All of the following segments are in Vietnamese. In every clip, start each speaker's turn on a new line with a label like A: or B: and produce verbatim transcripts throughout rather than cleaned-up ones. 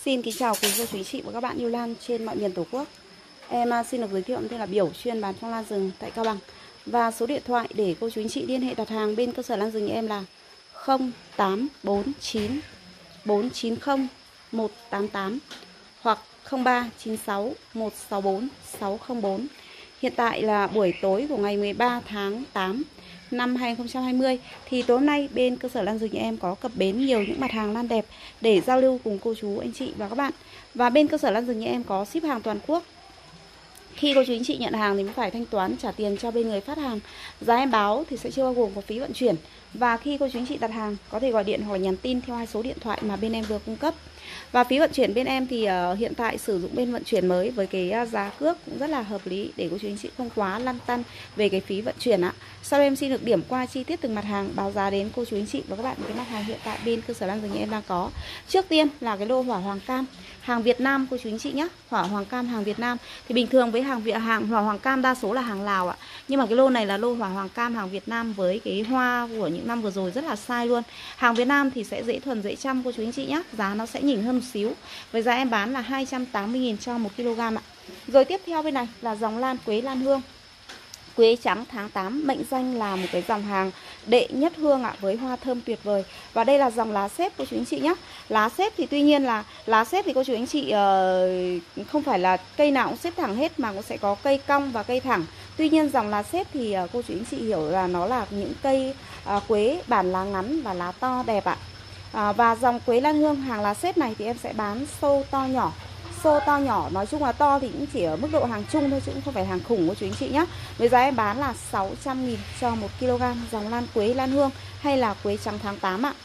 A: Xin kính chào quý cô chú anh chị và các bạn yêu lan trên mọi miền Tổ quốc. Em xin được giới thiệu tên là Biểu, chuyên bán phong lan rừng tại Cao Bằng. Và số điện thoại để cô chú anh chị liên hệ đặt hàng bên cơ sở lan rừng nhà em là không tám bốn chín bốn chín không một tám tám hoặc không ba chín sáu một sáu bốn sáu không bốn. Hiện tại là buổi tối của ngày mười ba tháng tám năm hai nghìn không trăm hai mươi, thì tối hôm nay bên cơ sở lan rừng nhà em có cập bến nhiều những mặt hàng lan đẹp để giao lưu cùng cô chú anh chị và các bạn. Và bên cơ sở lan rừng nhà em có ship hàng toàn quốc. Khi cô chú anh chị nhận hàng thì mới phải thanh toán trả tiền cho bên người phát hàng. Giá em báo thì sẽ chưa bao gồm có phí vận chuyển. Và khi cô chú anh chị đặt hàng có thể gọi điện hoặc là nhắn tin theo hai số điện thoại mà bên em vừa cung cấp. Và phí vận chuyển bên em thì uh, hiện tại sử dụng bên vận chuyển mới với cái uh, giá cước cũng rất là hợp lý để cô chú anh chị không quá lăn tăn về cái phí vận chuyển ạ. Sau đây em xin được điểm qua chi tiết từng mặt hàng, báo giá đến cô chú anh chị và các bạn cái mặt hàng hiện tại bên cơ sở lan rừng nhà em đang có. Trước tiên là cái lô hỏa hoàng cam, hàng Việt Nam cô chú anh chị nhé. Hỏa hoàng cam hàng Việt Nam thì bình thường với hàng Việt hàng hỏa hoàng cam đa số là hàng Lào ạ. Nhưng mà cái lô này là lô hỏa hoàng cam hàng Việt Nam với cái hoa của những năm vừa rồi rất là sai luôn. Hàng Việt Nam thì sẽ dễ thuần dễ chăm cô chú anh chị nhé. Giá nó sẽ nhỉnh hơn một xíu. Với giá em bán là hai trăm tám mươi nghìn cho một ki lô gam ạ. Rồi tiếp theo bên này là dòng lan quế lan hương. Quế trắng tháng tám mệnh danh là một cái dòng hàng đệ nhất hương ạ, với hoa thơm tuyệt vời. Và đây là dòng lá xếp cô chú anh chị nhé. Lá xếp thì tuy nhiên là lá xếp thì cô chú anh chị uh, không phải là cây nào cũng xếp thẳng hết mà cũng sẽ có cây cong và cây thẳng. Tuy nhiên dòng lá xếp thì uh, cô chú anh chị hiểu là nó là những cây uh, quế bản lá ngắn và lá to đẹp ạ. À, và dòng quế lan hương hàng lá xếp này thì em sẽ bán xô to nhỏ. Xô to nhỏ nói chung là to thì cũng chỉ ở mức độ hàng trung thôi chứ cũng không phải hàng khủng của chú anh chị nhé. Với giá em bán là sáu trăm nghìn cho một ki lô gam dòng lan quế lan hương hay là quế trắng tháng tám ạ.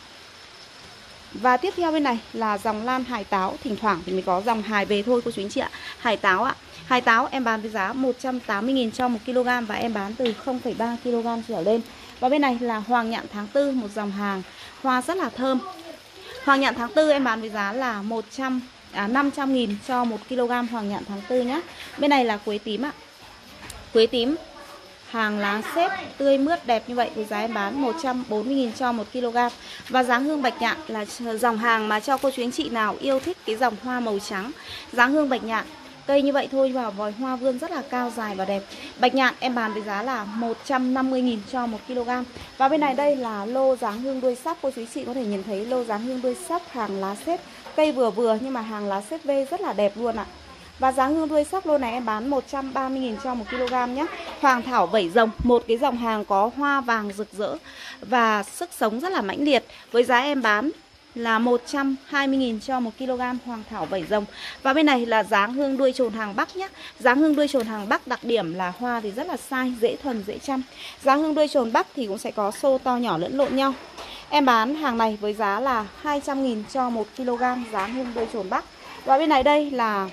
A: Và tiếp theo bên này là dòng lan hải táo, thỉnh thoảng thì mới có dòng hải về thôi cô chú anh chị ạ. Hải táo ạ. Hải táo em bán với giá một trăm tám mươi nghìn cho một ki lô gam và em bán từ không phẩy ba ki lô gam trở lên. Và bên này là hoàng nhạn tháng tư, một dòng hàng hoa rất là thơm. Hoàng nhạn tháng tư em bán với giá là một trăm à, năm trăm nghìn cho một ki lô gam hoàng nhạn tháng tư nhé. Bên này là quế tím ạ. Quế tím hàng lá xếp tươi mướt đẹp như vậy với giá em bán một trăm bốn mươi nghìn cho một ki lô gam. Và dáng hương bạch nhạn là dòng hàng mà cho cô chú anh chị nào yêu thích cái dòng hoa màu trắng. Dáng hương bạch nhạn cây như vậy thôi mà vòi hoa vươn rất là cao dài và đẹp. Bạch nhạn em bán với giá là một trăm năm mươi nghìn cho một ki lô gam. Và bên này đây là lô dáng hương đuôi sắc, cô chú chị có thể nhìn thấy lô dáng hương đuôi sắc hàng lá xếp cây vừa vừa nhưng mà hàng lá xếp V rất là đẹp luôn ạ. Và dáng hương đuôi sắc lô này em bán một trăm ba mươi nghìn cho một ki lô gam nhé. Hoàng thảo vẩy rồng, một cái dòng hàng có hoa vàng rực rỡ và sức sống rất là mãnh liệt. Với giá em bán là một trăm hai mươi nghìn cho một ki lô gam hoàng thảo vẩy rồng. Và bên này là dáng hương đuôi trồn hàng Bắc nhé. Dáng hương đuôi trồn hàng Bắc đặc điểm là hoa thì rất là sai, dễ thuần, dễ chăm. Dáng hương đuôi trồn Bắc thì cũng sẽ có xô to nhỏ lẫn lộn nhau. Em bán hàng này với giá là hai trăm nghìn cho một ki lô gam dáng hương đuôi trồn Bắc. Và bên này đây là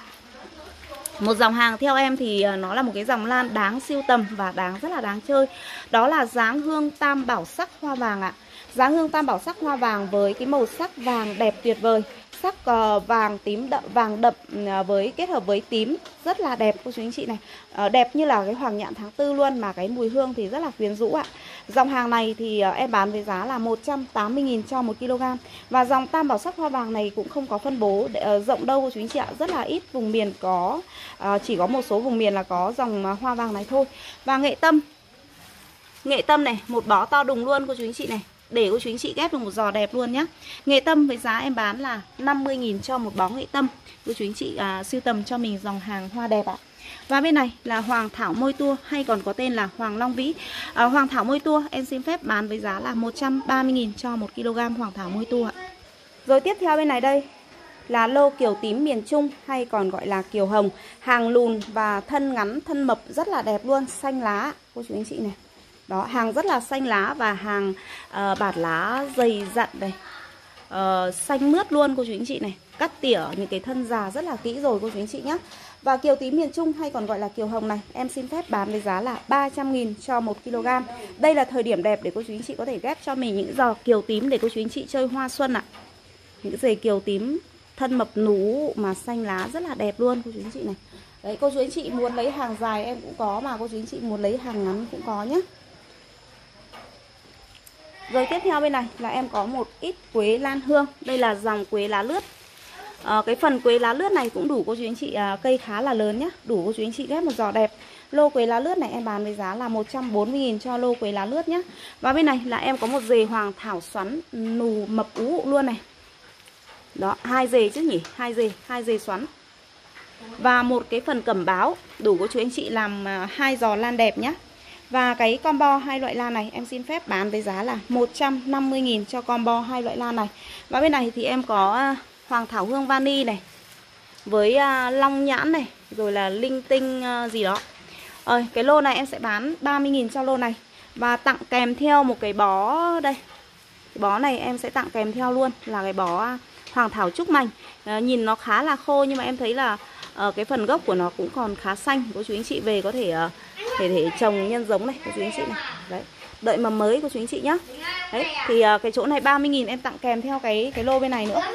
A: một dòng hàng theo em thì nó là một cái dòng lan đáng sưu tầm và đáng rất là đáng chơi. Đó là dáng hương tam bảo sắc hoa vàng ạ. Dáng hương tam bảo sắc hoa vàng với cái màu sắc vàng đẹp tuyệt vời. Sắc uh, vàng tím đậm, vàng đậm uh, với kết hợp với tím rất là đẹp cô chú anh chị này. Uh, đẹp như là cái hoàng nhạn tháng tư luôn mà cái mùi hương thì rất là quyến rũ ạ. Dòng hàng này thì uh, em bán với giá là một trăm tám mươi nghìn cho một ki lô gam. Và dòng tam bảo sắc hoa vàng này cũng không có phân bố để, uh, rộng đâu cô chú anh chị ạ. Rất là ít vùng miền có, uh, chỉ có một số vùng miền là có dòng uh, hoa vàng này thôi. Và nghệ tâm. Nghệ tâm này, một bó to đùng luôn cô chú anh chị này. Để cô chú anh chị ghép được một giò đẹp luôn nhé. Nghệ tâm với giá em bán là năm mươi nghìn cho một bó nghệ tâm. Cô chú anh chị à, sưu tầm cho mình dòng hàng hoa đẹp ạ. Và bên này là hoàng thảo môi tua hay còn có tên là hoàng long vĩ. à, Hoàng thảo môi tua em xin phép bán với giá là một trăm ba mươi nghìn cho một ki lô gam hoàng thảo môi tua ạ. Rồi tiếp theo bên này đây là lô kiều tím miền Trung hay còn gọi là kiều hồng. Hàng lùn và thân ngắn, thân mập rất là đẹp luôn, xanh lá cô chú anh chị này. Đó, hàng rất là xanh lá và hàng uh, bạt lá dày dặn đây, uh, xanh mướt luôn cô chú anh chị này. Cắt tỉa những cái thân già rất là kỹ rồi cô chú anh chị nhé. Và kiều tím miền Trung hay còn gọi là kiều hồng này em xin phép bán với giá là ba trăm nghìn cho một ki lô gam. Đây là thời điểm đẹp để cô chú anh chị có thể ghép cho mình những giò kiều tím để cô chú anh chị chơi hoa xuân ạ. Những cái giày kiều tím thân mập nú mà xanh lá rất là đẹp luôn cô chú anh chị này. Đấy, cô chú anh chị muốn lấy hàng dài em cũng có, mà cô chú anh chị muốn lấy hàng ngắn cũng có nhé. Rồi tiếp theo bên này là em có một ít quế lan hương. Đây là dòng quế lá lướt. à, cái phần quế lá lướt này cũng đủ cô chú anh chị, à, cây khá là lớn nhá, đủ cô chú anh chị ghép một giò đẹp. Lô quế lá lướt này em bán với giá là một trăm bốn mươi nghìn cho lô quế lá lướt nhá. Và bên này là em có một dề hoàng thảo xoắn nù mập ú luôn này. Đó, hai dề chứ nhỉ, hai dề, hai dề xoắn. Và một cái phần cẩm báo đủ cô chú anh chị làm hai giò lan đẹp nhá. Và cái combo hai loại lan này em xin phép bán với giá là một trăm năm mươi nghìn cho combo hai loại lan này. Và bên này thì em có hoàng thảo hương vani này, với long nhãn này, rồi là linh tinh gì đó. Rồi, cái lô này em sẽ bán ba mươi nghìn cho lô này. Và tặng kèm theo một cái bó đây. Cái bó này em sẽ tặng kèm theo luôn là cái bó hoàng thảo trúc mành. à, Nhìn nó khá là khô nhưng mà em thấy là uh, cái phần gốc của nó cũng còn khá xanh. Cô chú anh chị về có thể uh, thể, thể trồng nhân giống này cô chú anh chị này. Đấy, đợi mầm mới cô chú anh chị nhá. Đấy, thì uh, cái chỗ này ba mươi nghìn em tặng kèm theo cái cái lô bên này nữa.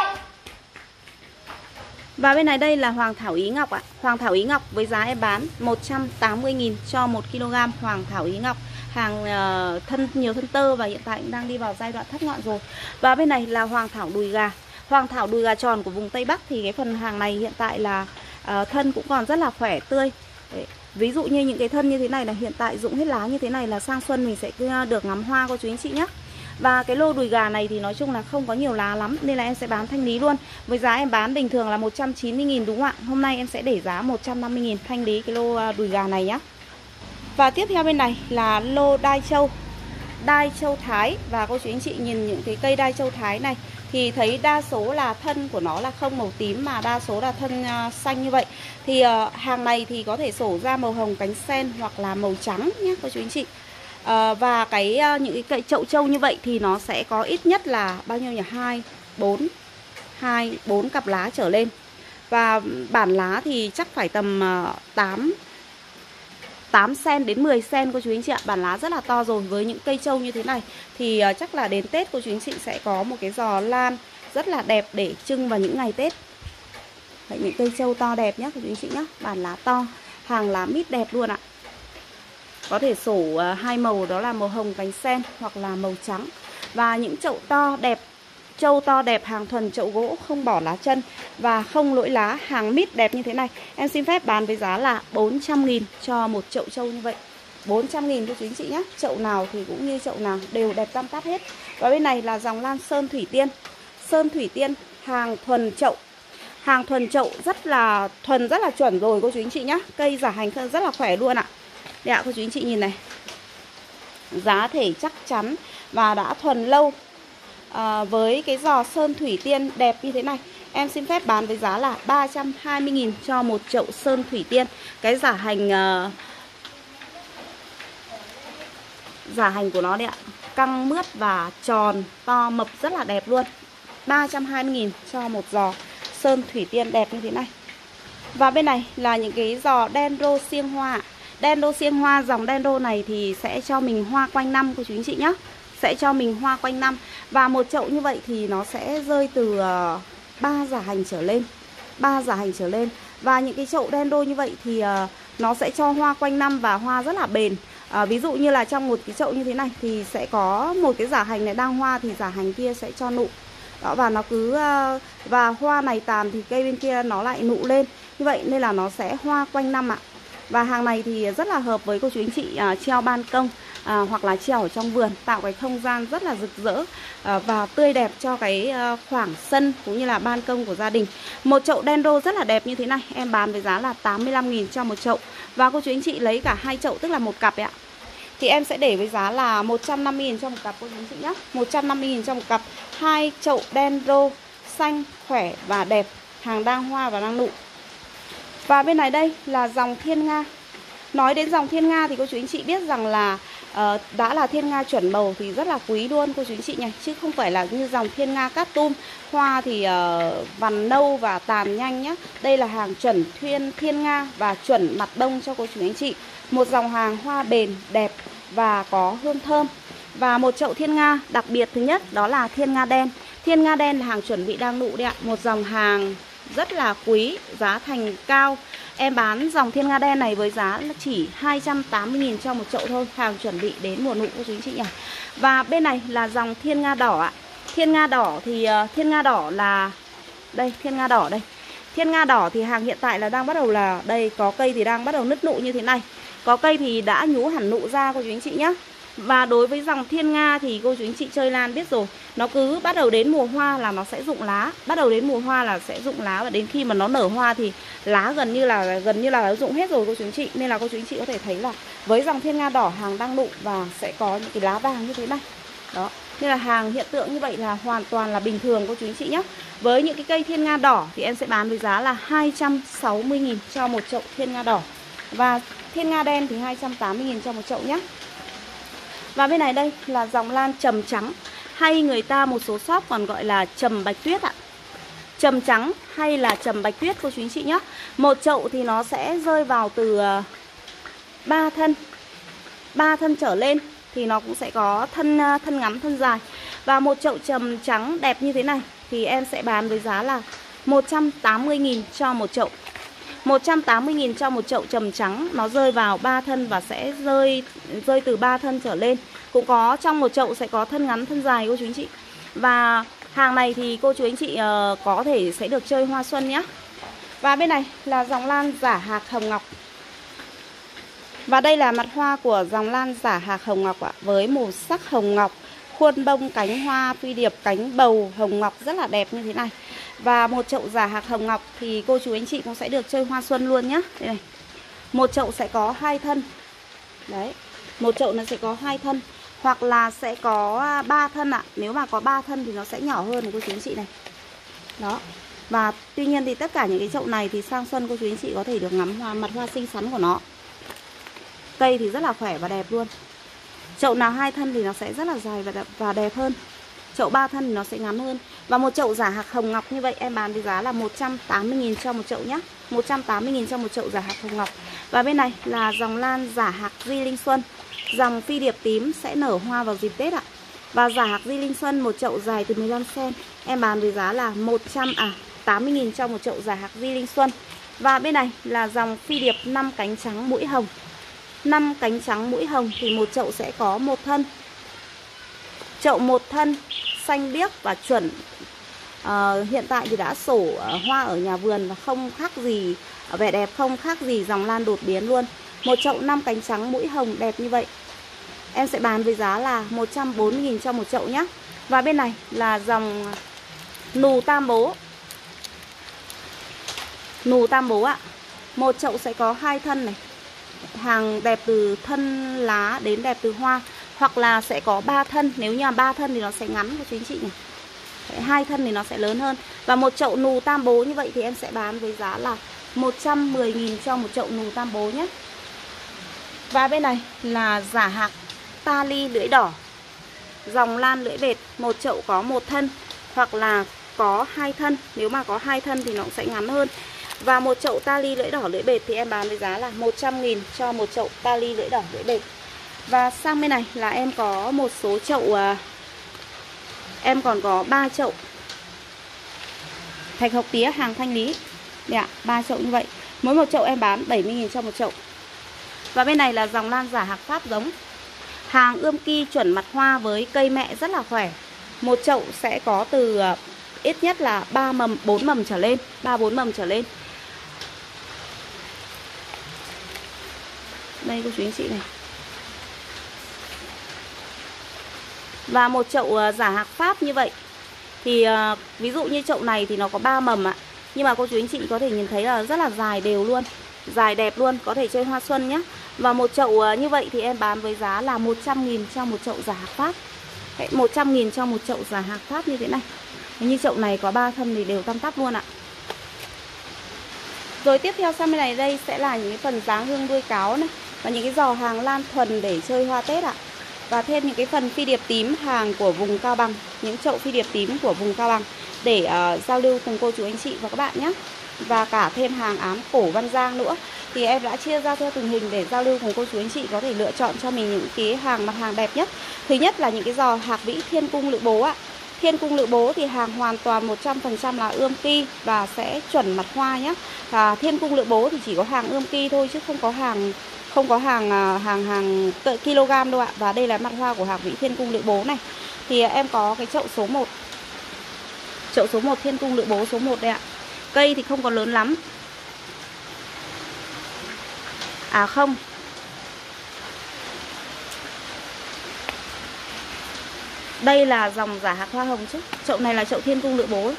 A: Và bên này đây là hoàng thảo Ý Ngọc ạ. à. Hoàng thảo Ý Ngọc với giá em bán một trăm tám mươi nghìn cho một ki lô gam hoàng thảo Ý Ngọc. Hàng uh, thân nhiều thân tơ và hiện tại cũng đang đi vào giai đoạn thắt ngọn rồi. Và bên này là hoàng thảo đùi gà. Hoàng thảo đùi gà tròn của vùng Tây Bắc thì cái phần hàng này hiện tại là uh, thân cũng còn rất là khỏe tươi. Đấy. Ví dụ như những cái thân như thế này là hiện tại rụng hết lá như thế này là sang xuân mình sẽ được ngắm hoa cô chú anh chị nhé. Và cái lô đùi gà này thì nói chung là không có nhiều lá lắm nên là em sẽ bán thanh lý luôn. Với giá em bán bình thường là một trăm chín mươi nghìn đúng không ạ? Hôm nay em sẽ để giá một trăm năm mươi nghìn thanh lý cái lô đùi gà này nhé. Và tiếp theo bên này là lô đai châu. Đai châu Thái. Và cô chú anh chị nhìn những cái cây đai châu Thái này thì thấy đa số là thân của nó là không màu tím mà đa số là thân uh, xanh như vậy. Thì uh, hàng này thì có thể sổ ra màu hồng cánh sen hoặc là màu trắng nhé cô chú anh chị. Uh, và cái uh, những cái cây chậu châu như vậy thì nó sẽ có ít nhất là bao nhiêu nhỉ? hai, bốn, hai, bốn cặp lá trở lên. Và bản lá thì chắc phải tầm uh, tám tám xen đến mười xen cô chú anh chị ạ. Bản lá rất là to rồi. Với những cây trâu như thế này thì uh, chắc là đến Tết cô chú anh chị sẽ có một cái giò lan rất là đẹp để trưng vào những ngày Tết. Đấy, những cây trâu to đẹp nhé cô chú anh chị nhé. Bản lá to, hàng lá mít đẹp luôn ạ. Có thể sổ uh, hai màu đó là màu hồng cánh sen hoặc là màu trắng. Và những chậu to đẹp, trâu to đẹp, hàng thuần chậu gỗ, không bỏ lá chân và không lỗi lá, hàng mít đẹp như thế này em xin phép bán với giá là bốn trăm nghìn cho một chậu trâu như vậy. Bốn trăm nghìn cho chú anh chị nhé. Chậu nào thì cũng như chậu nào đều đẹp tăm tắp hết. Và bên này là dòng lan Sơn Thủy Tiên. Sơn Thủy Tiên hàng thuần chậu. Hàng thuần chậu rất là thuần, rất là chuẩn rồi cô chú anh chị nhé. Cây giả hành rất là khỏe luôn ạ. Đây ạ cô chú anh chị nhìn này. Giá thể chắc chắn và đã thuần lâu. À, với cái giò Sơn Thủy Tiên đẹp như thế này em xin phép bán với giá là ba trăm hai mươi nghìn cho một chậu Sơn Thủy Tiên. Cái giả hành uh, giả hành của nó đấy ạ, căng mướt và tròn to mập rất là đẹp luôn. Ba trăm hai mươi nghìn cho một giò Sơn Thủy Tiên đẹp như thế này. Và bên này là những cái giò Dendro xiêng hoa. Dendro xiêng hoa, dòng Dendro này thì sẽ cho mình hoa quanh năm cô chú anh chị nhé. Sẽ cho mình hoa quanh năm. Và một chậu như vậy thì nó sẽ rơi từ uh, ba giả hành trở lên. ba giả hành trở lên. Và những cái chậu Dendro như vậy thì uh, nó sẽ cho hoa quanh năm và hoa rất là bền. uh, Ví dụ như là trong một cái chậu như thế này thì sẽ có một cái giả hành này đang hoa thì giả hành kia sẽ cho nụ. Đó, và nó cứ uh, và hoa này tàn thì cây bên kia nó lại nụ lên. Như vậy nên là nó sẽ hoa quanh năm ạ. Và hàng này thì rất là hợp với cô chú anh chị uh, treo ban công à, hoặc là treo ở trong vườn, tạo cái không gian rất là rực rỡ à, và tươi đẹp cho cái à, khoảng sân cũng như là ban công của gia đình. Một chậu Dendro rất là đẹp như thế này em bán với giá là tám mươi lăm nghìn cho một chậu. Và cô chú anh chị lấy cả hai chậu tức là một cặp ấy ạ, thì em sẽ để với giá là một trăm năm mươi nghìn cho một cặp cô chú anh chị nhé. Một trăm năm mươi nghìn cho một cặp. Hai chậu Dendro xanh khỏe và đẹp, hàng đang hoa và đang nụ. Và bên này đây là dòng Thiên Nga. Nói đến dòng Thiên Nga thì cô chú anh chị biết rằng là uh, đã là Thiên Nga chuẩn màu thì rất là quý luôn cô chú anh chị nhỉ. Chứ không phải là như dòng Thiên Nga cát tum, hoa thì uh, vằn nâu và tàn nhanh nhé. Đây là hàng chuẩn Thiên, Thiên Nga và chuẩn mặt đông cho cô chú anh chị. Một dòng hàng hoa bền, đẹp và có hương thơm. Và một chậu Thiên Nga đặc biệt thứ nhất đó là Thiên Nga đen. Thiên Nga đen là hàng chuẩn bị đang nụ đấy ạ. Một dòng hàng rất là quý, giá thành cao. Em bán dòng Thiên Nga đen này với giá là chỉ hai trăm tám mươi nghìn cho một chậu thôi. Hàng chuẩn bị đến mùa nụ của chú anh chị nhỉ. Và bên này là dòng Thiên Nga đỏ ạ. Thiên Nga đỏ thì uh, Thiên Nga đỏ là Đây, thiên nga đỏ đây. Thiên nga đỏ thì hàng hiện tại là đang bắt đầu là đây, có cây thì đang bắt đầu nứt nụ như thế này. Có cây thì đã nhú hẳn nụ ra cô chú anh chị nhé. Và đối với dòng thiên nga thì cô chú anh chị chơi lan biết rồi, nó cứ bắt đầu đến mùa hoa là nó sẽ rụng lá, bắt đầu đến mùa hoa là sẽ rụng lá, và đến khi mà nó nở hoa thì lá gần như là gần như là rụng hết rồi cô chú anh chị. Nên là cô chú anh chị có thể thấy là với dòng thiên nga đỏ hàng đang nụ và sẽ có những cái lá vàng như thế này. Đó, nên là hàng hiện tượng như vậy là hoàn toàn là bình thường cô chú anh chị nhé. Với những cái cây thiên nga đỏ thì em sẽ bán với giá là hai trăm sáu mươi nghìn cho một chậu thiên nga đỏ. Và thiên nga đen thì hai trăm tám mươi nghìn cho một chậu nhé. Và bên này đây là dòng lan trầm trắng, hay người ta một số shop còn gọi là trầm bạch tuyết ạ. Trầm trắng hay là trầm bạch tuyết cô chú anh chị nhé. Một chậu thì nó sẽ rơi vào từ ba thân, ba thân trở lên thì nó cũng sẽ có thân thân ngắn thân dài. Và một chậu trầm trắng đẹp như thế này thì em sẽ bán với giá là một trăm tám mươi nghìn cho một chậu. một trăm tám mươi nghìn cho một chậu trầm trắng, nó rơi vào ba thân và sẽ rơi rơi từ ba thân trở lên. Cũng có trong một chậu sẽ có thân ngắn thân dài cô chú anh chị. Và hàng này thì cô chú anh chị uh, có thể sẽ được chơi hoa xuân nhé. Và bên này là dòng lan giả hạc hồng ngọc. Và đây là mặt hoa của dòng lan giả hạc hồng ngọc ạ, với màu sắc hồng ngọc, khuôn bông cánh hoa phi điệp cánh bầu hồng ngọc rất là đẹp như thế này. Và một chậu giả hạc hồng ngọc thì cô chú anh chị cũng sẽ được chơi hoa xuân luôn nhá. Đây này. Một chậu sẽ có hai thân. Đấy. Một chậu nó sẽ có hai thân hoặc là sẽ có ba thân ạ. Nếu mà có ba thân thì nó sẽ nhỏ hơn cô chú anh chị này. Đó. Và tuy nhiên thì tất cả những cái chậu này thì sang xuân cô chú anh chị có thể được ngắm hoa, mặt hoa xinh xắn của nó. Cây thì rất là khỏe và đẹp luôn. Chậu nào hai thân thì nó sẽ rất là dài và đẹp, và đẹp hơn. Chậu ba thân thì nó sẽ ngắn hơn. Và một chậu giả hạc hồng ngọc như vậy em bán với giá là một trăm tám mươi nghìn cho một chậu nhé. một trăm tám mươi nghìn cho một chậu giả hạc hồng ngọc. Và bên này là dòng lan giả hạc Di Linh Xuân. Dòng phi điệp tím sẽ nở hoa vào dịp Tết ạ. Và giả hạc Di Linh Xuân một chậu dài từ mười lăm xăng-ti-mét em bán với giá là một trăm tám mươi nghìn cho một chậu giả hạc Di Linh Xuân. Và bên này là dòng phi điệp năm cánh trắng mũi hồng. năm cánh trắng mũi hồng thì một chậu sẽ có một thân. Chậu một thân xanh biếc và chuẩn. à, Hiện tại thì đã sổ hoa ở nhà vườn và không khác gì, vẻ đẹp không khác gì dòng lan đột biến luôn. Một chậu năm cánh trắng mũi hồng đẹp như vậy em sẽ bán với giá là một trăm bốn mươi nghìn cho một chậu nhé. Và bên này là dòng nù tam bố. Nù tam bố ạ. Một chậu sẽ có hai thân này. Hàng đẹp từ thân lá đến đẹp từ hoa. Hoặc là sẽ có ba thân. Nếu như là ba thân thì nó sẽ ngắn của chú anh chị này. Hai thân thì nó sẽ lớn hơn. Và một chậu nù tam bố như vậy thì em sẽ bán với giá là một trăm mười nghìn cho một chậu nù tam bố nhé. Và bên này là giả hạc ta ly lưỡi đỏ. Dòng lan lưỡi bệt. Một chậu có một thân hoặc là có hai thân. Nếu mà có hai thân thì nó sẽ ngắn hơn. Và một chậu ta ly lưỡi đỏ lưỡi bệt thì em bán với giá là một trăm nghìn cho một chậu ta ly lưỡi đỏ lưỡi bệt. Và sang bên này là em có một số chậu uh, em còn có ba chậu thạch hộc tía hàng thanh lý. Đây ạ, ba chậu như vậy. Mỗi một chậu em bán bảy mươi nghìn cho một chậu. Và bên này là dòng lan giả hạc Pháp giống. Hàng ươm ki chuẩn mặt hoa với cây mẹ rất là khỏe. Một chậu sẽ có từ uh, ít nhất là ba mầm, bốn mầm trở lên, ba bốn mầm trở lên. Đây cô chú anh chị này. Và một chậu uh, giả hạc Pháp như vậy thì uh, ví dụ như chậu này thì nó có ba mầm ạ. Nhưng mà cô chú anh chị có thể nhìn thấy là rất là dài đều luôn, dài đẹp luôn, có thể chơi hoa xuân nhé. Và một chậu uh, như vậy thì em bán với giá là một trăm nghìn cho một chậu giả hạc Pháp. Đấy, một trăm nghìn cho một chậu giả hạc Pháp như thế này. Như chậu này có ba thân thì đều tăm tắp luôn ạ. Rồi tiếp theo sang bên này đây sẽ là những cái phần dáng hương đuôi cáo này. Và những cái giò hàng lan thuần để chơi hoa Tết ạ. Và thêm những cái phần phi điệp tím hàng của vùng Cao Bằng. Những chậu phi điệp tím của vùng Cao Bằng để uh, giao lưu cùng cô chú anh chị và các bạn nhé. Và cả thêm hàng ám cổ Văn Giang nữa. Thì em đã chia ra theo từng hình để giao lưu cùng cô chú anh chị có thể lựa chọn cho mình những cái hàng mặt hàng đẹp nhất. Thứ nhất là những cái giò hạc vĩ thiên cung lự bố ạ. Thiên cung lự bố thì hàng hoàn toàn một trăm phần trăm là ươm ki và sẽ chuẩn mặt hoa nhé. Và thiên cung lự bố thì chỉ có hàng ươm ki thôi chứ không có hàng không có hàng hàng hàng kg đâu ạ. Và đây là mặt hoa của hạc vĩ thiên cung lự bố này. Thì em có cái chậu số một. Chậu số một Thiên Cung Lự Bố số một đây ạ. Cây thì không còn lớn lắm. À không, đây là dòng giả hạc hoa hồng chứ. Chậu này là chậu Thiên Cung Lự Bố ấy.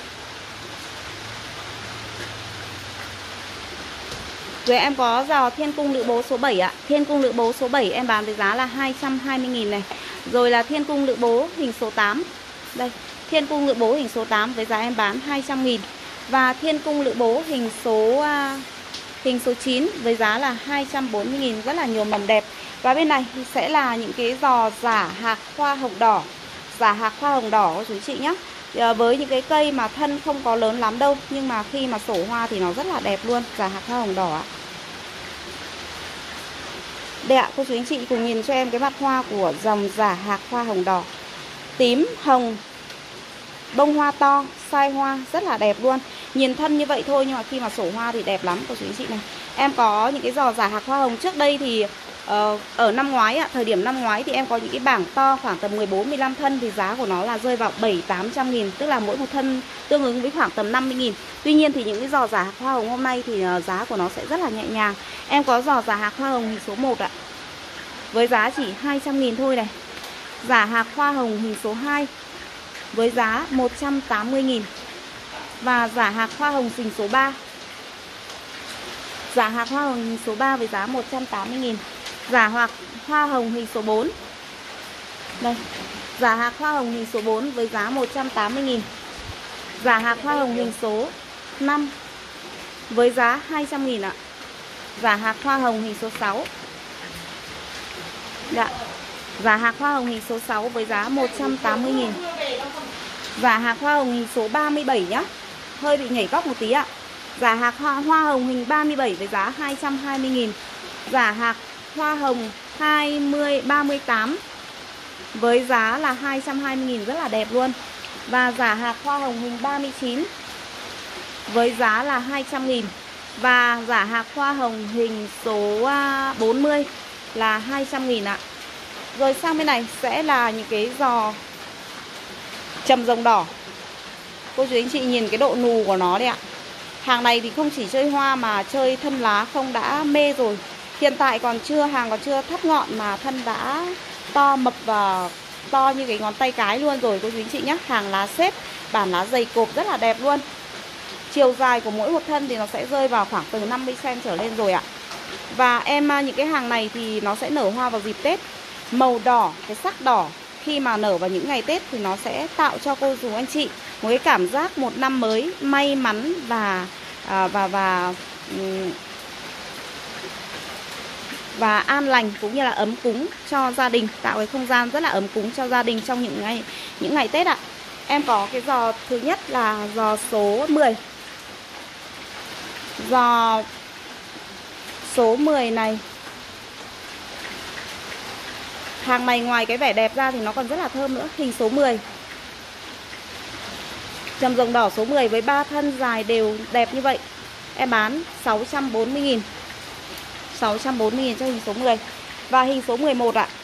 A: Rồi em có giò Thiên Cung Lự Bố số bảy ạ. Thiên Cung Lự Bố số bảy em bán với giá là hai trăm hai mươi nghìn này. Rồi là Thiên Cung Lự Bố hình số tám. Đây, Thiên Cung Lự Bố hình số tám với giá em bán hai trăm nghìn. Và Thiên Cung Lự Bố hình số uh, hình số chín với giá là hai trăm bốn mươi nghìn. Rất là nhiều mầm đẹp. Và bên này thì sẽ là những cái giò giả hạc hoa hồng đỏ. Giả hạc hoa hồng đỏ của chú chị nhé. À, với những cái cây mà thân không có lớn lắm đâu, nhưng mà khi mà sổ hoa thì nó rất là đẹp luôn. Giả hạc hoa hồng đỏ ạ. Đây ạ, cô chú anh chị cùng nhìn cho em cái mặt hoa của dòng giả hạc hoa hồng đỏ. Tím, hồng, bông hoa to, sai hoa, rất là đẹp luôn. Nhìn thân như vậy thôi nhưng mà khi mà sổ hoa thì đẹp lắm cô chú anh chị này. Em có những cái giò giả hạc hoa hồng trước đây thì uh, ở năm ngoái ạ, thời điểm năm ngoái thì em có những cái bảng to khoảng tầm mười bốn mười lăm thân thì giá của nó là rơi vào bảy tám trăm nghìn, tức là mỗi một thân tương ứng với khoảng tầm năm mươi nghìn. Tuy nhiên thì những cái giò giả hạc hoa hồng hôm nay thì uh, giá của nó sẽ rất là nhẹ nhàng. Em có giò giả hạc hoa hồng hình số một ạ, với giá chỉ hai trăm nghìn thôi này. Giả hạc hoa hồng hình số hai với giá một trăm tám mươi nghìn. Và giả hạc hoa hồng hình số ba. Giả hạc hoa hồng hình số ba với giá một trăm tám mươi nghìn. Giả hạc hoa hồng hình số bốn. Đây, giả hạc hoa hồng hình số bốn với giá một trăm tám mươi nghìn. Giả hạc hoa hồng hình số năm với giá hai trăm nghìn ạ. Giả hạc hoa hồng hình số sáu. Dạ. Giả hạc hoa hồng hình số sáu với giá một trăm tám mươi nghìn. Giả hạc hoa hồng hình số ba mươi bảy nhá. Hơi bị nhảy góc một tí ạ. Giả hạc hoa, hoa hồng hình ba mươi bảy với giá hai trăm hai mươi nghìn. Giả hạc hoa hồng hai mươi, ba mươi tám với giá là hai trăm hai mươi nghìn, rất là đẹp luôn. Và giả hạc hoa hồng hình ba mươi chín với giá là hai trăm nghìn. Và giả hạc hoa hồng hình số bốn mươi là hai trăm nghìn ạ. Rồi sang bên này sẽ là những cái giò trầm rồng đỏ. Cô chú anh chị nhìn cái độ nù của nó đấy ạ. Hàng này thì không chỉ chơi hoa mà chơi thân lá không đã mê rồi. Hiện tại còn chưa, hàng còn chưa thắt ngọn mà thân đã to mập và to như cái ngón tay cái luôn rồi cô chú anh chị nhé. Hàng lá xếp, bản lá dày cộp rất là đẹp luôn. Chiều dài của mỗi một thân thì nó sẽ rơi vào khoảng từ năm mươi xăng-ti-mét trở lên rồi ạ. Và em những cái hàng này thì nó sẽ nở hoa vào dịp Tết. Màu đỏ, cái sắc đỏ khi mà nở vào những ngày Tết thì nó sẽ tạo cho cô chú anh chị một cái cảm giác một năm mới may mắn và à, và và và an lành, cũng như là ấm cúng cho gia đình, tạo cái không gian rất là ấm cúng cho gia đình trong những ngày những ngày Tết ạ. Em có cái giò thứ nhất là giò số mười. Giò số mười này, hàng này ngoài cái vẻ đẹp ra thì nó còn rất là thơm nữa. Hình số mười, trầm rồng đỏ số mười với ba thân dài đều đẹp như vậy. Em bán sáu trăm bốn mươi nghìn. sáu trăm bốn mươi nghìn cho hình số mười. Và hình số mười một ạ.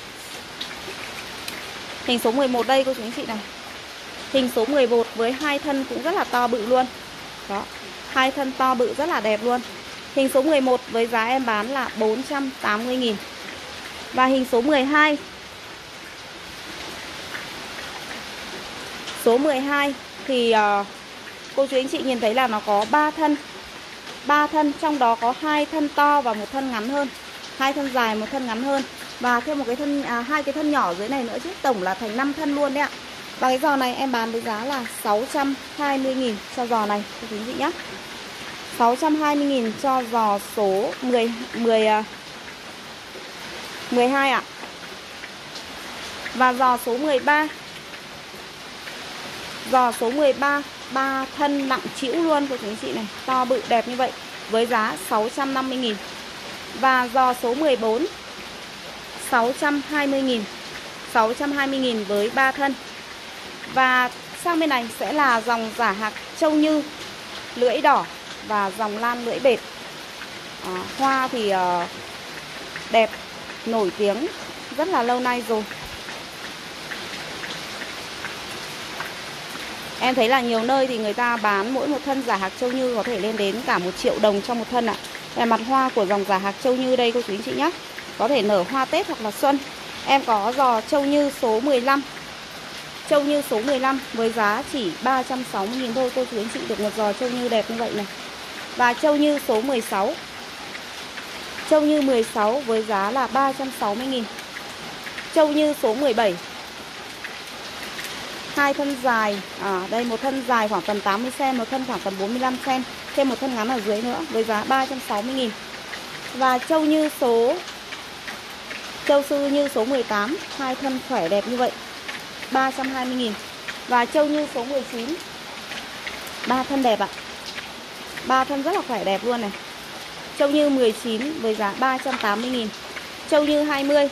A: Hình số mười một đây cô chú anh chị này. Hình số mười một với hai thân cũng rất là to bự luôn. Đó, hai thân to bự rất là đẹp luôn. Hình số mười một với giá em bán là bốn trăm tám mươi nghìn. Và hình số mười hai. Số mười hai thì uh, cô chú anh chị nhìn thấy là nó có ba thân. ba thân, trong đó có hai thân to và một thân ngắn hơn. Hai thân dài, một thân ngắn hơn. Và thêm một cái thân à, hai cái thân nhỏ dưới này nữa chứ. Tổng là thành năm thân luôn đấy ạ. Và cái giò này em bán với giá là sáu trăm hai mươi nghìn cho giò này cô chú anh chị nhé. sáu trăm hai mươi nghìn cho giò số mười, mười, mười hai ạ. Và giò số mười ba. Giò số mười ba, ba thân nặng trĩu luôn của chúng chị này, to bự đẹp như vậy, với giá sáu trăm năm mươi nghìn. Và giò số mười bốn, sáu trăm hai mươi nghìn. sáu trăm hai mươi nghìn với ba thân. Và sang bên này sẽ là dòng giả hạc châu như lưỡi đỏ và dòng lan lưỡi bệt. à, Hoa thì uh, đẹp, nổi tiếng rất là lâu nay rồi. Em thấy là nhiều nơi thì người ta bán mỗi một thân giả hạc châu Như có thể lên đến cả một triệu đồng cho một thân ạ. Về mặt hoa của dòng giả hạc châu Như đây cô chú anh chị nhé, có thể nở hoa Tết hoặc là xuân. Em có giò châu Như số mười lăm, châu Như số mười lăm với giá chỉ ba trăm sáu mươi nghìn thôi. Cô chú anh chị được một giò châu Như đẹp như vậy này. Và châu Như số mười sáu, châu Như mười sáu với giá là ba trăm sáu mươi nghìn. Châu Như số mười bảy, hai thân dài, à đây một thân dài khoảng tầm tám mươi xăng-ti-mét, một thân khoảng tầm bốn mươi lăm xăng-ti-mét, thêm một thân ngắn ở dưới nữa với giá ba trăm sáu mươi nghìn. Và châu Như số châu Sư Như số mười tám, hai thân khỏe đẹp như vậy, ba trăm hai mươi nghìn. Và châu Như số mười chín, ba thân đẹp ạ. Ba thân rất là khỏe đẹp luôn này. Châu Như mười chín với giá ba trăm tám mươi nghìn. Châu Như hai mươi,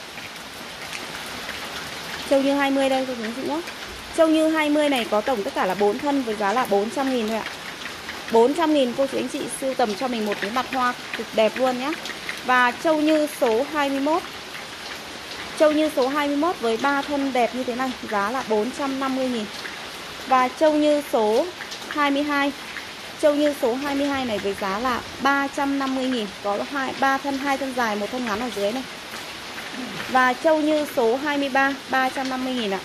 A: châu Như hai mươi đây cô chú anh chị nhé. Châu Như hai mươi này có tổng tất cả là bốn thân với giá là bốn trăm nghìn thôi ạ. bốn trăm nghìn cô chú anh chị sưu tầm cho mình một cái mặt hoa cực đẹp luôn nhé. Và châu Như số hai mươi mốt, châu Như số hai mươi mốt với ba thân đẹp như thế này, giá là bốn trăm năm mươi nghìn. Và châu Như số hai mươi hai, châu Như số hai mươi hai này với giá là ba trăm năm mươi nghìn, có hai ba thân, hai thân dài, một thân ngắn ở dưới này. Và châu Như số hai mươi ba, ba trăm năm mươi nghìn ạ.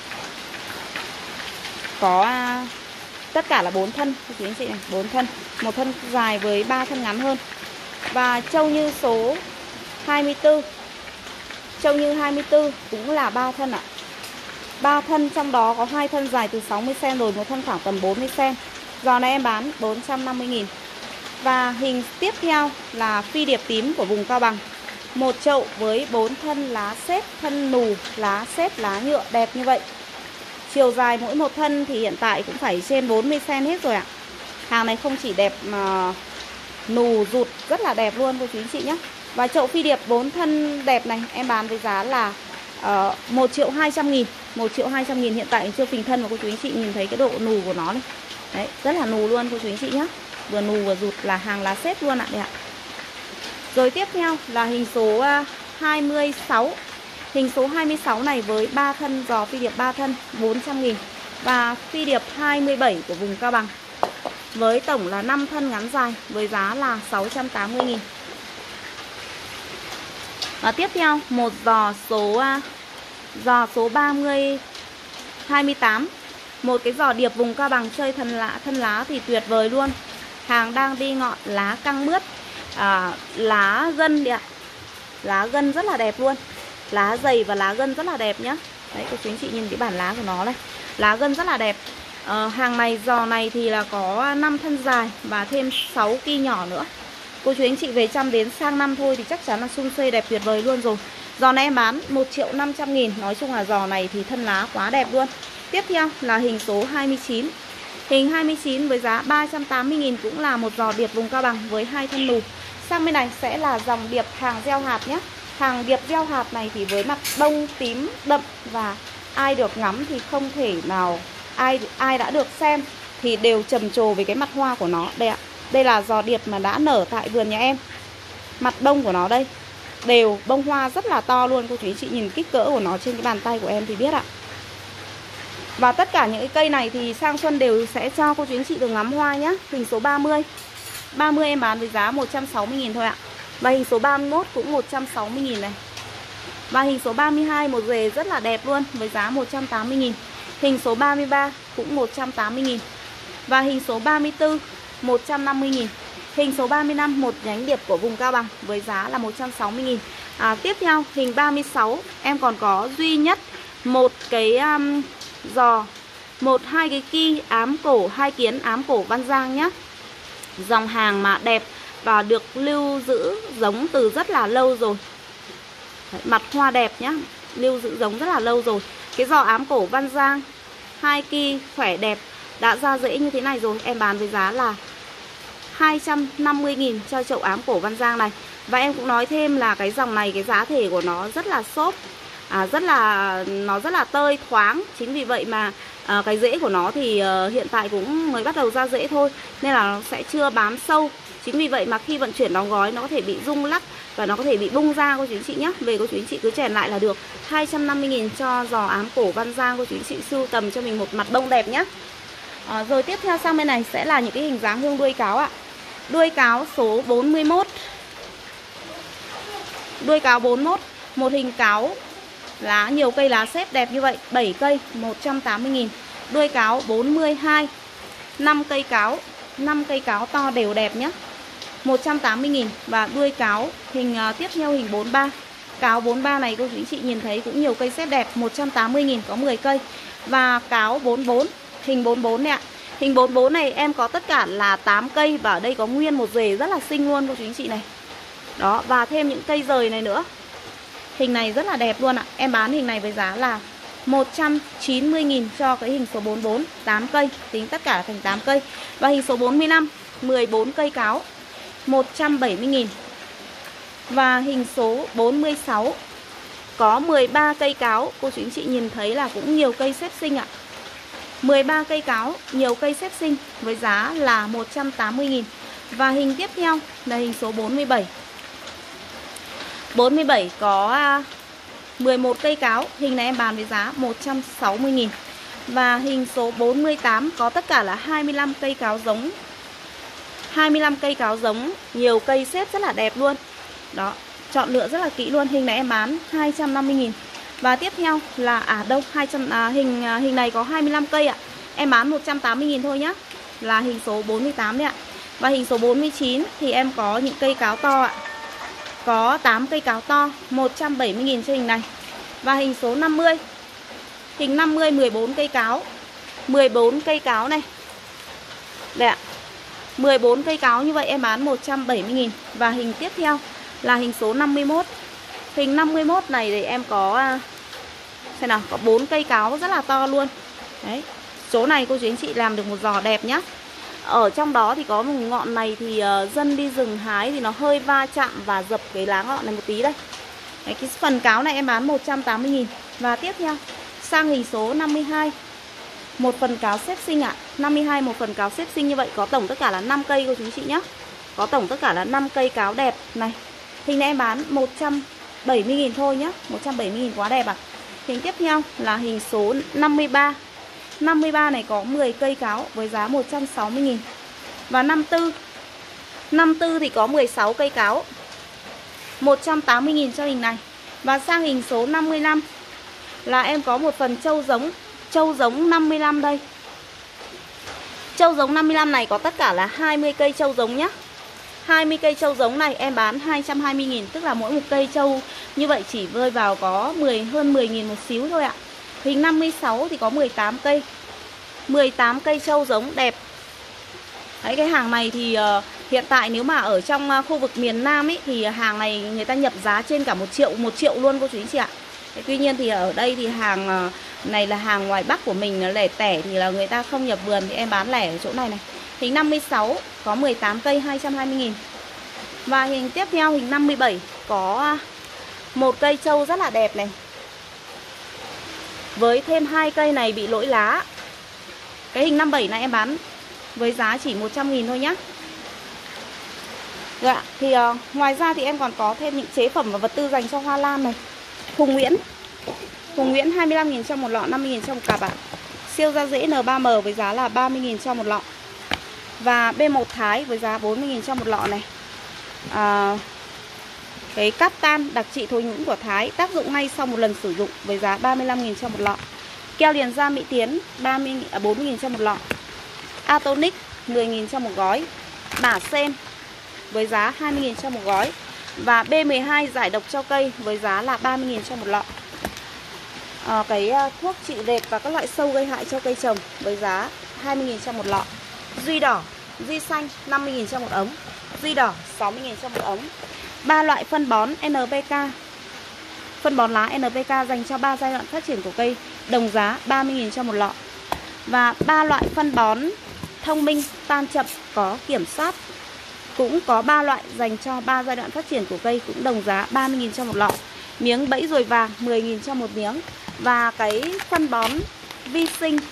A: Có à, tất cả là bốn thân cô chú anh chị này, bốn thân, một thân dài với ba thân ngắn hơn. Và châu Như số hai mươi tư, châu Như hai mươi tư cũng là ba thân ạ. ba thân trong đó có hai thân dài từ sáu mươi xăng-ti-mét rồi, một thân khoảng tầm bốn mươi xăng-ti-mét. Giò này em bán bốn trăm năm mươi nghìn. Và hình tiếp theo là phi điệp tím của vùng Cao Bằng. Một chậu với bốn thân lá xếp, thân nù, lá xếp, lá nhựa đẹp như vậy. Chiều dài mỗi một thân thì hiện tại cũng phải trên bốn mươi xăng-ti-mét hết rồi ạ. Hàng này không chỉ đẹp mà nù rụt rất là đẹp luôn cô chú anh chị nhé. Và chậu phi điệp bốn thân đẹp này em bán với giá là uh, một triệu hai trăm nghìn. một triệu hai trăm nghìn hiện tại chưa phình thân mà cô chú anh chị nhìn thấy cái độ nù của nó này. Đấy, rất là nù luôn cô chú anh chị nhé. Vừa nù vừa rụt, là hàng lá xếp luôn ạ. Đây ạ. Rồi tiếp theo là hình số hai mươi sáu. Hình số hai mươi sáu này với ba thân giò phi điệp ba thân bốn trăm nghìn. Và phi điệp hai mươi bảy của vùng Cao Bằng với tổng là năm thân ngắn dài với giá là sáu trăm tám mươi nghìn. Và tiếp theo một giò số giò số ba mươi hai mươi tám. Một cái giò điệp vùng Cao Bằng chơi thân lá, thân lá thì tuyệt vời luôn. Hàng đang đi ngọn, lá căng mướt, à, lá gân đi ạ. Lá gân rất là đẹp luôn. Lá dày và lá gân rất là đẹp nhá. Đấy, cô chú anh chị nhìn cái bản lá của nó này. Lá gân rất là đẹp. à, Hàng này, giò này thì là có năm thân dài và thêm sáu ki nhỏ nữa. Cô chú anh chị về chăm đến sang năm thôi thì chắc chắn là sum xuê đẹp tuyệt vời luôn rồi. Giò này em bán một triệu năm trăm nghìn. Nói chung là giò này thì thân lá quá đẹp luôn. Tiếp theo là hình số hai mươi chín. Hình hai mươi chín với giá ba trăm tám mươi nghìn, cũng là một giò điệp vùng Cao Bằng với hai thân nù. Sang bên này sẽ là dòng điệp hàng gieo hạt nhé. Hàng điệp gieo hạt này thì với mặt bông tím đậm, và ai được ngắm thì không thể nào, ai ai đã được xem thì đều trầm trồ về cái mặt hoa của nó. Đây ạ. Đây là giò điệp mà đã nở tại vườn nhà em. Mặt bông của nó đây đều bông hoa rất là to luôn. Cô chú anh chị nhìn kích cỡ của nó trên cái bàn tay của em thì biết ạ. Và tất cả những cái cây này thì sang xuân đều sẽ cho cô chú anh chị được ngắm hoa nhé. Hình số ba mươi. ba mươi em bán với giá một trăm sáu mươi nghìn thôi ạ. Và hình số ba mươi mốt cũng một trăm sáu mươi nghìn này. Và hình số ba mươi hai một rề rất là đẹp luôn với giá một trăm tám mươi nghìn. Hình số ba mươi ba cũng một trăm tám mươi nghìn. Và hình số ba mươi tư một trăm năm mươi nghìn. Hình số ba mươi lăm một nhánh điệp của vùng Cao Bằng với giá là một trăm sáu mươi nghìn. à, Tiếp theo hình ba mươi sáu em còn có duy nhất một cái um, giò, một hai cái ki ám cổ, hai kiến ám cổ Văn Giang nhé. Dòng hàng mà đẹp và được lưu giữ giống từ rất là lâu rồi. Đấy, mặt hoa đẹp nhá, lưu giữ giống rất là lâu rồi. Cái giò ám cổ Văn Giang hai ki khỏe đẹp đã ra rễ như thế này rồi, em bán với giá là hai trăm năm mươi nghìn cho chậu ám cổ Văn Giang này. Và em cũng nói thêm là cái dòng này cái giá thể của nó rất là xốp, à, rất là nó rất là tơi thoáng. Chính vì vậy mà à, cái rễ của nó thì uh, hiện tại cũng mới bắt đầu ra rễ thôi, nên là nó sẽ chưa bám sâu. Chính vì vậy mà khi vận chuyển đóng gói nó có thể bị rung lắc và nó có thể bị bung ra cô chú anh chị nhé. Về cô chú anh chị cứ chèn lại là được. Hai trăm năm mươi nghìn cho giò ám cổ Văn Giang, cô chú anh chị sưu tầm cho mình một mặt bông đẹp nhé. à, Rồi tiếp theo sang bên này sẽ là những cái hình dáng hương đuôi cáo ạ. Đuôi cáo số bốn mươi mốt. Đuôi cáo bốn mươi mốt, một hình cáo lá nhiều cây lá xếp đẹp như vậy, bảy cây một trăm tám mươi nghìn. Đuôi cáo bốn mươi hai, năm cây cáo, năm cây cáo to đều đẹp nhé, một trăm tám mươi nghìn. Và đuôi cáo hình uh, tiếp theo hình bốn mươi ba. Cáo bốn mươi ba này cô chú anh chị nhìn thấy cũng nhiều cây xếp đẹp, một trăm tám mươi nghìn, có mười cây. Và cáo bốn mươi bốn, hình bốn mươi bốn này ạ. Hình bốn mươi bốn này em có tất cả là tám cây và ở đây có nguyên một rễ rất là xinh luôn cô chú anh chị này. Đó, và thêm những cây rời này nữa. Hình này rất là đẹp luôn ạ. Em bán hình này với giá là một trăm chín mươi nghìn cho cái hình số bốn mươi bốn, tám cây, tính tất cả thành tám cây. Và hình số bốn mươi lăm, mười bốn cây cáo, một trăm bảy mươi nghìn. Và hình số bốn mươi sáu có mười ba cây cáo, cô chú anh chị nhìn thấy là cũng nhiều cây xếp xinh ạ. mười ba cây cáo, nhiều cây xếp xinh với giá là một trăm tám mươi nghìn. Và hình tiếp theo là hình số bốn mươi bảy. bốn mươi bảy có mười một cây cáo, hình này em bán với giá một trăm sáu mươi nghìn. Và hình số bốn mươi tám có tất cả là hai mươi lăm cây cáo giống. hai mươi lăm cây cáo giống, nhiều cây xếp rất là đẹp luôn. Đó, chọn lựa rất là kỹ luôn. Hình này em bán hai trăm năm mươi nghìn. Và tiếp theo là à đâu hai trăm à, hình hình này có hai mươi lăm cây ạ. Em bán một trăm tám mươi nghìn thôi nhá. Là hình số bốn mươi tám đấy ạ. Và hình số bốn mươi chín thì em có những cây cáo to ạ. Có tám cây cáo to, một trăm bảy mươi nghìn cho hình này. Và hình số năm mươi. Hình năm mươi, mười bốn cây cáo, mười bốn cây cáo này. Đây ạ. mười bốn cây cáo như vậy em bán một trăm bảy mươi nghìn. Và hình tiếp theo là hình số năm mươi mốt. Hình năm mươi mốt này thì em có xem nào, có bốn cây cáo rất là to luôn. Đấy. Số này cô chú anh chị làm được một giò đẹp nhá. Ở trong đó thì có một ngọn này thì uh, dân đi rừng hái thì nó hơi va chạm và dập cái lá ngọn này một tí đây. Đấy, cái phần cáo này em bán một trăm tám mươi nghìn. Và tiếp theo sang hình số năm mươi hai. Một phần cáo xếp xinh ạ. năm mươi hai một phần cáo xếp xinh như vậy, có tổng tất cả là năm cây cô chú anh chị nhé. Có tổng tất cả là năm cây cáo đẹp này. Hình này em bán một trăm bảy mươi nghìn thôi nhé, một trăm bảy mươi nghìn quá đẹp ạ. Hình tiếp theo là hình số năm mươi ba. năm mươi ba này có mười cây cáo với giá một trăm sáu mươi nghìn. Và năm mươi tư. năm mươi tư thì có mười sáu cây cáo, một trăm tám mươi nghìn cho hình này. Và sang hình số năm mươi lăm là em có một phần trâu giống. Trâu giống năm mươi lăm đây. Trâu giống năm mươi lăm này có tất cả là hai mươi cây trâu giống nhé. hai mươi cây trâu giống này em bán hai trăm hai mươi nghìn. Tức là mỗi một cây trâu như vậy chỉ rơi vào có mười, hơn mười nghìn một xíu thôi ạ. Hình năm mươi sáu thì có mười tám cây, mười tám cây trâu giống đẹp. Đấy, cái hàng này thì uh, hiện tại nếu mà ở trong uh, khu vực miền Nam ấy thì hàng này người ta nhập giá trên cả một triệu, một triệu luôn cô chú anh chị ạ. Đấy, tuy nhiên thì ở đây thì hàng uh, này là hàng ngoài Bắc của mình, lẻ tẻ thì là người ta không nhập vườn thì em bán lẻ ở chỗ này này. Hình năm mươi sáu có mười tám cây, hai trăm hai mươi nghìn. Và hình tiếp theo hình năm mươi bảy có một cây trâu rất là đẹp này, với thêm hai cây này bị lỗi lá. Cái hình năm mươi bảy này em bán với giá chỉ một trăm nghìn thôi nhá. Dạ, thì uh, ngoài ra thì em còn có thêm những chế phẩm và vật tư dành cho hoa lan này. Hùng Nguyễn. Hùng Nguyễn hai mươi lăm nghìn cho một lọ, năm mươi nghìn cho một cặp ạ. Siêu da dễ N ba M với giá là ba mươi nghìn cho một lọ. Và B một Thái với giá bốn mươi nghìn cho một lọ này. à, Cái cáp tan đặc trị thối nhũn của Thái, tác dụng ngay sau một lần sử dụng với giá ba mươi lăm nghìn cho một lọ. Keo liền da Mỹ Tiến ba mươi, à, bốn mươi nghìn cho một lọ. Atonic mười nghìn cho một gói. Bả Sen với giá hai mươi nghìn cho một gói. Và B mười hai giải độc cho cây với giá là ba mươi nghìn cho một lọ. à, Cái uh, thuốc trị rệp và các loại sâu gây hại cho cây trồng với giá hai mươi nghìn cho một lọ. Duy đỏ, duy xanh năm mươi nghìn cho một ống. Duy đỏ sáu mươi nghìn cho một ống. Ba loại phân bón en pê ca. Phân bón lá en pê ca dành cho ba giai đoạn phát triển của cây, đồng giá ba mươi nghìn cho một lọ. Và ba loại phân bón thông minh tan chậm có kiểm soát, cũng có ba loại dành cho ba giai đoạn phát triển của cây, cũng đồng giá ba mươi nghìn cho một lọ. Miếng bẫy ruồi vàng mười nghìn cho một miếng. Và cái phân bón vi sinh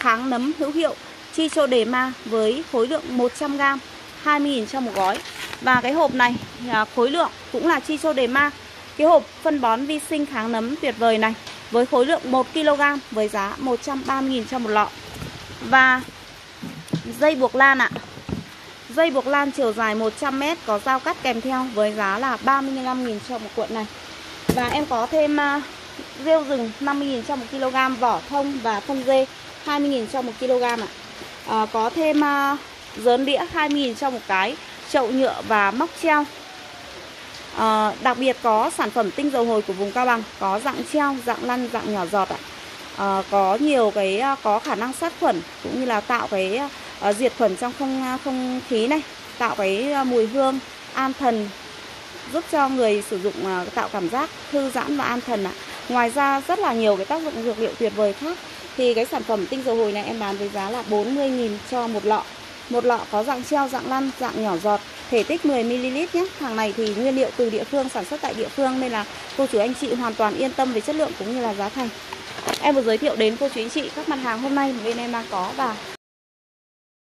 A: kháng nấm hữu hiệu Trichoderma với khối lượng một trăm gam, hai mươi nghìn cho một gói. Và cái hộp này khối lượng cũng là Trichoderma, cái hộp phân bón vi sinh kháng nấm tuyệt vời này với khối lượng một ki lô gam với giá một trăm ba mươi nghìn cho một lọ. Và dây buộc lan ạ. Dây buộc lan chiều dài một trăm mét có dao cắt kèm theo với giá là ba mươi lăm nghìn cho một cuộn này. Và em có thêm uh, rêu rừng năm mươi nghìn cho một ki lô gam, vỏ thông và phân dê hai mươi nghìn cho một ki lô gam ạ. À, có thêm uh, dớn đĩa hai mươi nghìn cho một cái, chậu nhựa và móc treo. À, đặc biệt có sản phẩm tinh dầu hồi của vùng Cao Bằng, có dạng treo, dạng lăn, dạng nhỏ giọt ạ. À, có nhiều cái có khả năng sát khuẩn cũng như là tạo cái uh, diệt khuẩn trong không không khí này, tạo cái uh, mùi hương an thần, giúp cho người sử dụng uh, tạo cảm giác thư giãn và an thần ạ. Ngoài ra rất là nhiều cái tác dụng dược liệu tuyệt vời khác. Thì cái sản phẩm tinh dầu hồi này em bán với giá là bốn mươi nghìn cho một lọ. Một lọ có dạng treo, dạng lăn, dạng nhỏ giọt, thể tích mười mi li lít nhé. Hàng này thì nguyên liệu từ địa phương, sản xuất tại địa phương, nên là cô chú anh chị hoàn toàn yên tâm về chất lượng cũng như là giá thành. Em vừa giới thiệu đến cô chú anh chị các mặt hàng hôm nay bên em đang có, và